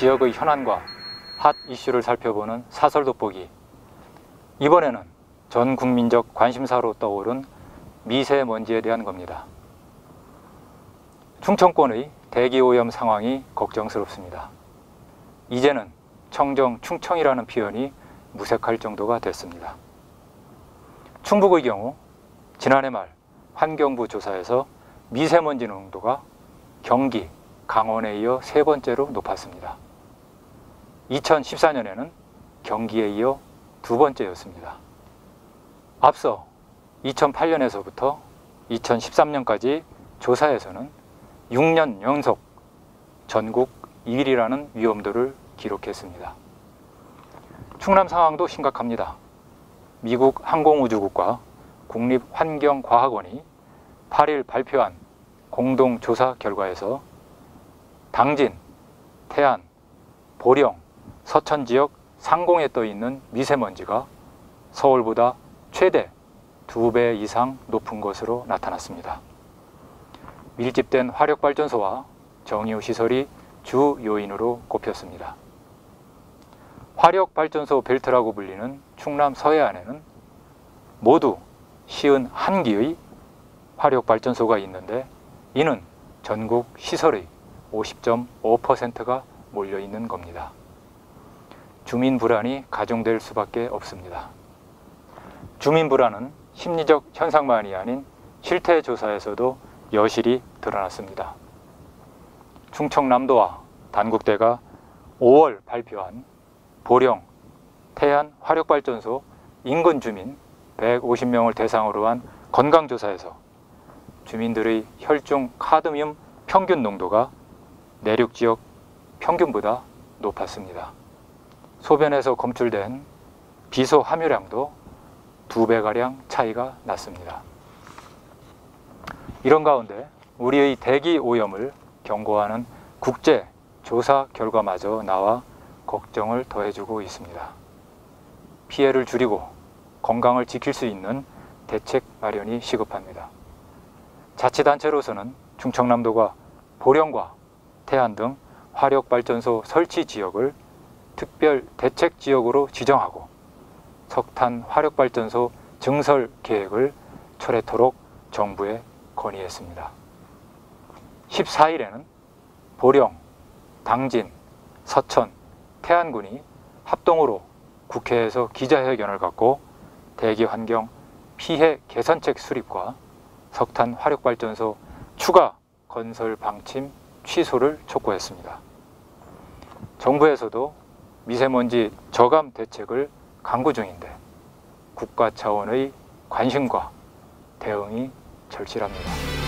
지역의 현안과 핫 이슈를 살펴보는 사설 돋보기. 이번에는 전 국민적 관심사로 떠오른 미세먼지에 대한 겁니다. 충청권의 대기오염 상황이 걱정스럽습니다. 이제는 청정 충청이라는 표현이 무색할 정도가 됐습니다. 충북의 경우 지난해 말 환경부 조사에서 미세먼지 농도가 경기, 강원에 이어 세 번째로 높았습니다. 2014년에는 경기에 이어 두 번째였습니다. 앞서 2008년에서부터 2013년까지 조사에서는 6년 연속 전국 1위라는 위험도를 기록했습니다. 충남 상황도 심각합니다. 미국 항공우주국과 국립환경과학원이 8일 발표한 공동조사 결과에서 당진, 태안, 보령, 서천 지역 상공에 떠 있는 미세먼지가 서울보다 최대 2배 이상 높은 것으로 나타났습니다. 밀집된 화력발전소와 정유 시설이 주 요인으로 꼽혔습니다. 화력발전소 벨트라고 불리는 충남 서해안에는 모두 51기의 화력발전소가 있는데 이는 전국 시설의 50.5%가 몰려있는 겁니다. 주민 불안이 가중될 수밖에 없습니다. 주민 불안은 심리적 현상만이 아닌 실태 조사에서도 여실히 드러났습니다. 충청남도와 단국대가 5월 발표한 보령, 태안 화력발전소 인근 주민 150명을 대상으로 한 건강조사에서 주민들의 혈중 카드뮴 평균 농도가 내륙 지역 평균보다 높았습니다. 소변에서 검출된 비소 함유량도 2배가량 차이가 났습니다. 이런 가운데 우리의 대기 오염을 경고하는 국제 조사 결과마저 나와 걱정을 더해주고 있습니다. 피해를 줄이고 건강을 지킬 수 있는 대책 마련이 시급합니다. 자치단체로서는 충청남도가 보령과 태안 등 화력발전소 설치 지역을 특별 대책 지역으로 지정하고 석탄 화력발전소 증설 계획을 철회토록 정부에 건의했습니다. 14일에는 보령, 당진, 서천, 태안군이 합동으로 국회에서 기자회견을 갖고 대기환경 피해 개선책 수립과 석탄 화력발전소 추가 건설 방침 취소를 촉구했습니다. 정부에서도 미세먼지 저감 대책을 강구 중인데 국가 차원의 관심과 대응이 절실합니다.